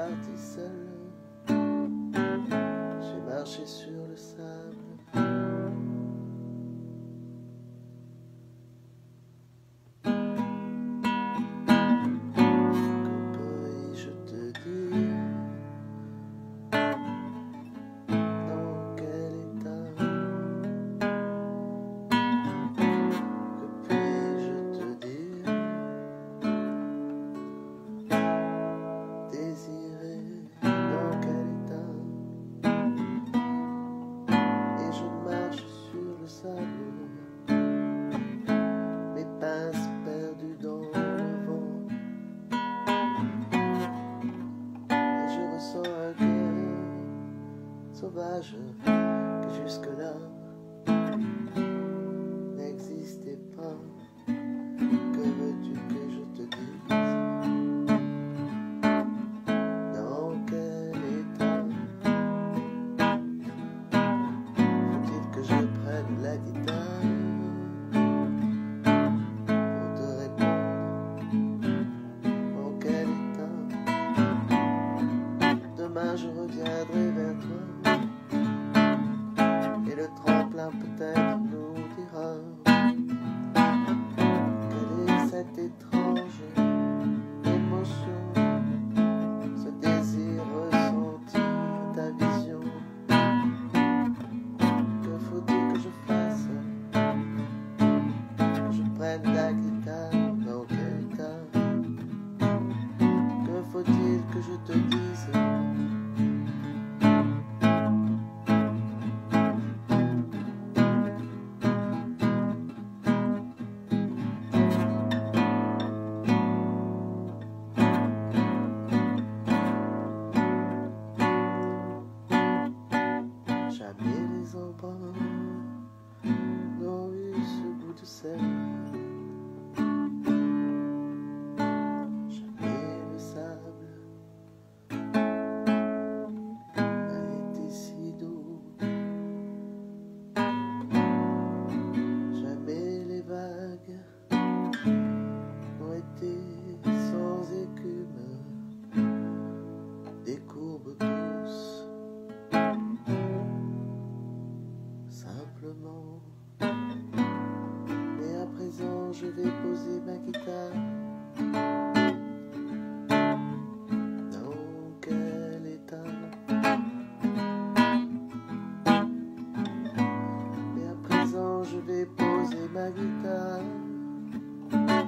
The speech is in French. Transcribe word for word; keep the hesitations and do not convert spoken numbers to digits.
parti seul, j'ai marché sur le sable. Mes pinces perdues dans le vent, et je ressens un cœur sauvage que jusque-là n'existait pas. Que veux-tu que je te dise? Dans quel état faut-il que je prenne la guitare pour te répondre? En quel état? Demain je reviendrai vers toi, et le tremplin peut-être nous dira quelle est cette étrange émotion, ce désir ressenti, ta vision. Que faut-il que je fasse? Que je prenne la guitare? Dans quel état? Que faut-il que je te dise? Jamais les embruns n'ont eu ce goût de sel, jamais le sable n'a été si doux, jamais les vagues n'ont été sans écume, des courbes douces. Simplement, mais à présent je vais poser ma guitare. Dans quel état? Mais à présent je vais poser ma guitare.